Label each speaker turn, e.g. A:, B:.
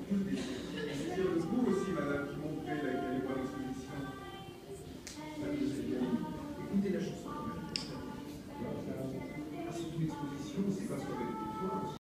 A: C'est le vous aussi, madame, qui montrait là, qui allait voir l'exposition. Écoutez la chanson quand même. C'est une exposition, c'est pas sur les